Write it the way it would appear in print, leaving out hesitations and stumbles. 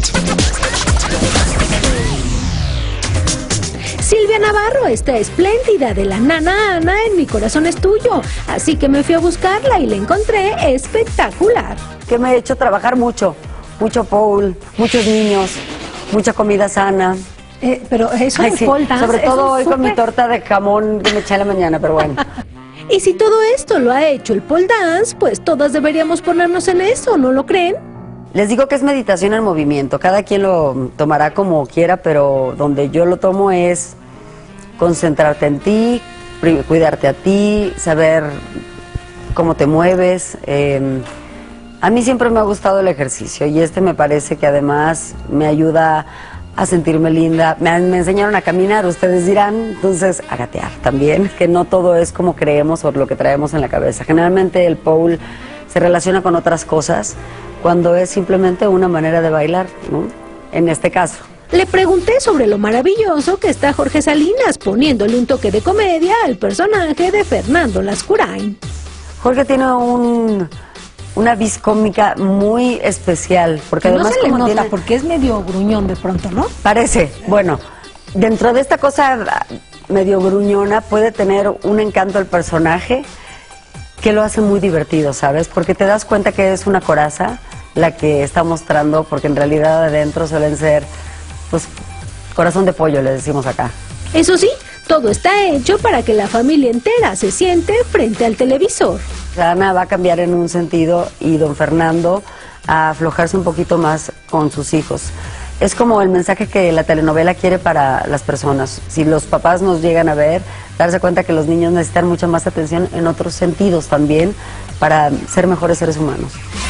Silvia Navarro está espléndida, de la nana Ana en Mi corazón es tuyo, así que me fui a buscarla y la encontré espectacular. Que me ha hecho trabajar mucho pole, muchos niños, mucha comida sana. Pero eso es pole dance, sobre todo hoy súper... con mi torta de jamón que me eché en la mañana, pero bueno. Y si todo esto lo ha hecho el pole dance, pues todas deberíamos ponernos en eso, ¿no lo creen? Les digo que es meditación en movimiento, cada quien lo tomará como quiera, pero donde yo lo tomo es concentrarte en ti, cuidarte a ti, saber cómo te mueves. A mí siempre me ha gustado el ejercicio y me parece que además me ayuda a sentirme linda. Me enseñaron a caminar, ustedes dirán, entonces a gatear también, que no todo es como creemos o lo que traemos en la cabeza. Generalmente el pole se relaciona con otras cosas cuando es simplemente una manera de bailar, ¿no? En este caso. Le pregunté sobre lo maravilloso que está Jorge Salinas, poniéndole un toque de comedia al personaje de Fernando Lascurain. Jorge tiene una vis cómica muy especial, porque no además se le como nota tiene... porque es medio gruñón de pronto, ¿no? Parece, bueno, dentro de esta cosa medio gruñona puede tener un encanto el personaje que lo hace muy divertido, ¿sabes? Porque te das cuenta que es una coraza la que está mostrando, porque en realidad adentro suelen ser, pues, corazón de pollo, le decimos acá. Eso sí, todo está hecho para que la familia entera se siente frente al televisor. Ana va a cambiar en un sentido y don Fernando a aflojarse un poquito más con sus hijos. Es como el mensaje que la telenovela quiere para las personas. Si los papás nos llegan a ver, darse cuenta que los niños necesitan mucha más atención en otros sentidos también para ser mejores seres humanos.